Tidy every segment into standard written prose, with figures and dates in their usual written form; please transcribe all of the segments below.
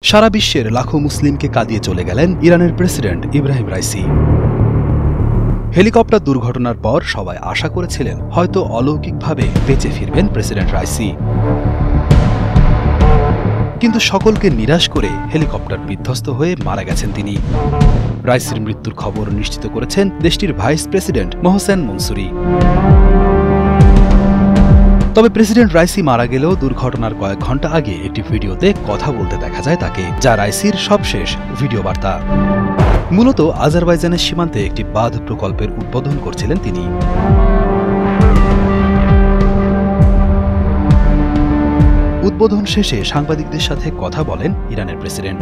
সারা বিশ্বের লাখো মুসলিমকে কাঁদিয়ে চলে গেলেন ইরানের প্রেসিডেন্ট ইব্রাহিম রাইসি। হেলিকপ্টার দুর্ঘটনার পর সবাই আশা করেছিলেন হয়তো অলৌকিকভাবে বেঁচে ফিরবেন প্রেসিডেন্ট রাইসি, কিন্তু সকলকে নিরাশ করে হেলিকপ্টার বিধ্বস্ত হয়ে মারা গেছেন তিনি। রাইসির মৃত্যুর খবর নিশ্চিত করেছেন দেশটির ভাইস প্রেসিডেন্ট মোহসেন মনসুরি। তবে প্রেসিডেন্ট রাইসি মারা গেলেও দুর্ঘটনার কয়েক ঘন্টা আগে একটি ভিডিওতে কথা বলতে দেখা যায় তাকে, যা রাইসির সবশেষ ভিডিও বার্তা। মূলত আজারবাইজানের সীমান্তে একটি বাঁধ প্রকল্পের উদ্বোধন করছিলেন তিনি। উদ্বোধন শেষে সাংবাদিকদের সাথে কথা বলেন ইরানের প্রেসিডেন্ট।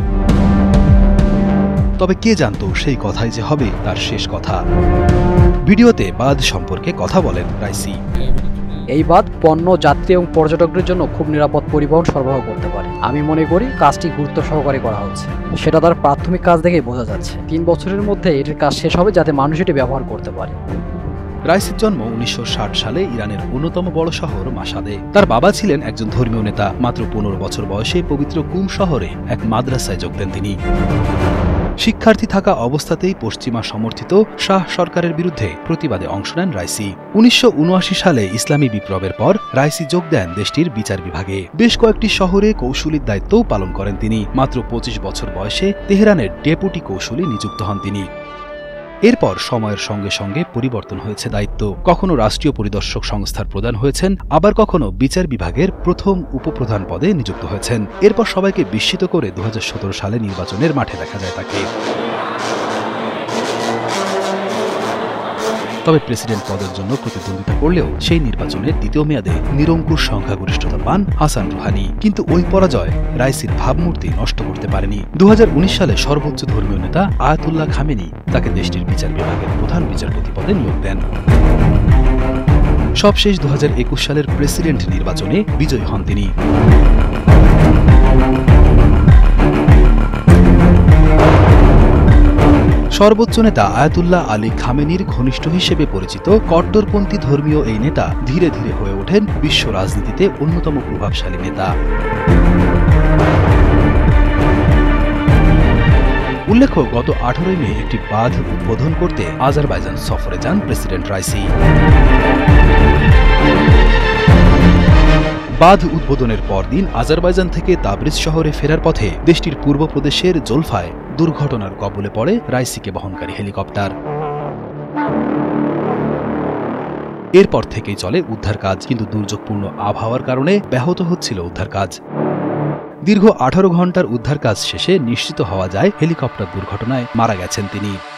তবে কে জানত সেই কথাই যে হবে তার শেষ কথা। ভিডিওতে বাঁধ সম্পর্কে কথা বলেন রাইসি। এই বাঁধ পণ্য, যাত্রী এবং পর্যটকদের জন্য খুব নিরাপদ পরিবহন সরবরাহ করতে পারে। আমি মনে করি কাজটি গুরুত্ব সহকারে করা হচ্ছে, সেটা তার প্রাথমিক কাজ দেখেই বোঝা যাচ্ছে। 3 বছরের মধ্যে এটির কাজ শেষ হবে যাতে মানুষ এটি ব্যবহার করতে পারে। রাইসির জন্ম 1960 সালে ইরানের অন্যতম বড় শহর মাশহাদে। তার বাবা ছিলেন একজন ধর্মীয় নেতা। মাত্র 15 বছর বয়সে পবিত্র কুম শহরে এক মাদ্রাসায় যোগ দেন তিনি। শিক্ষার্থী থাকা অবস্থাতেই পশ্চিমা সমর্থিত শাহ সরকারের বিরুদ্ধে প্রতিবাদে অংশ নেন রাইসি। 1979 সালে ইসলামী বিপ্লবের পর রাইসি যোগ দেন দেশটির বিচার বিভাগে। বেশ কয়েকটি শহরে কৌশলীর দায়িত্বও পালন করেন তিনি। মাত্র 25 বছর বয়সে তেহরানের ডেপুটি কৌশলী নিযুক্ত হন তিনি। এরপর সময়ের সঙ্গে সঙ্গে পরিবর্তন হয়েছে দায়িত্ব। কখনো রাষ্ট্রীয় পরিদর্শক সংস্থার প্রধান হয়েছেন, আবার কখনো বিচার বিভাগের প্রথম উপপ্রধান পদে নিযুক্ত হয়েছেন। এরপর সবাইকে বিস্মিত করে 2017 সালে নির্বাচনের মাঠে দেখা যায় তাকে। তবে প্রেসিডেন্ট পদের জন্য প্রতিদ্বন্দ্বিতা করলেও সেই নির্বাচনের দ্বিতীয় মেয়াদে নিরঙ্কুশ সংখ্যাগরিষ্ঠতা পান হাসান রুহানি। কিন্তু ওই পরাজয় রাইসির ভাবমূর্তি নষ্ট করতে পারেনি। 2019 সালে সর্বোচ্চ ধর্মীয় নেতা আয়াতুল্লাহ খামেনি তাকে দেশটির বিচার বিভাগের প্রধান বিচারপতি পদে নিয়োগ দেন। সবশেষ 2021 সালের প্রেসিডেন্ট নির্বাচনে বিজয়ী হন তিনি। সর্বোচ্চ নেতা আয়াতুল্লাহ আলী খামেনির ঘনিষ্ঠ হিসেবে পরিচিত কট্টরপন্থী ধর্মীয় এই নেতা ধীরে ধীরে হয়ে ওঠেন বিশ্ব রাজনীতিতে অন্যতম প্রভাবশালী নেতা। উল্লেখ্য, গত 18 মে একটি বাঁধ উদ্বোধন করতে আজারবাইজান সফরে যান প্রেসিডেন্ট রাইসি। বাঁধ উদ্বোধনের পরদিন আজারবাইজান থেকে তাবরিজ শহরে ফেরার পথে দেশটির পূর্ব প্রদেশের জোলফায় দুর্ঘটনার কবলে পড়ে রাইসিকে বহনকারী হেলিকপ্টার। এরপর থেকেই চলে উদ্ধার কাজ, কিন্তু দুর্যোগপূর্ণ আবহাওয়ার কারণে ব্যাহত হচ্ছিল উদ্ধার কাজ। দীর্ঘ 18 ঘন্টার উদ্ধার কাজ শেষে নিশ্চিত হওয়া যায় হেলিকপ্টার দুর্ঘটনায় মারা গেছেন তিনি।